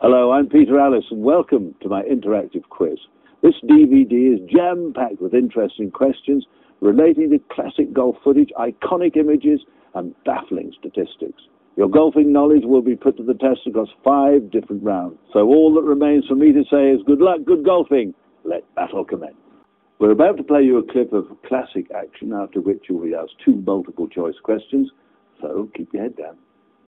Hello, I'm Peter Alliss, and welcome to my interactive quiz. This DVD is jam-packed with interesting questions relating to classic golf footage, iconic images, and baffling statistics. Your golfing knowledge will be put to the test across 5 different rounds. So all that remains for me to say is good luck, good golfing. Let battle commence. We're about to play you a clip of classic action, after which you will be asked 2 multiple-choice questions, so keep your head down.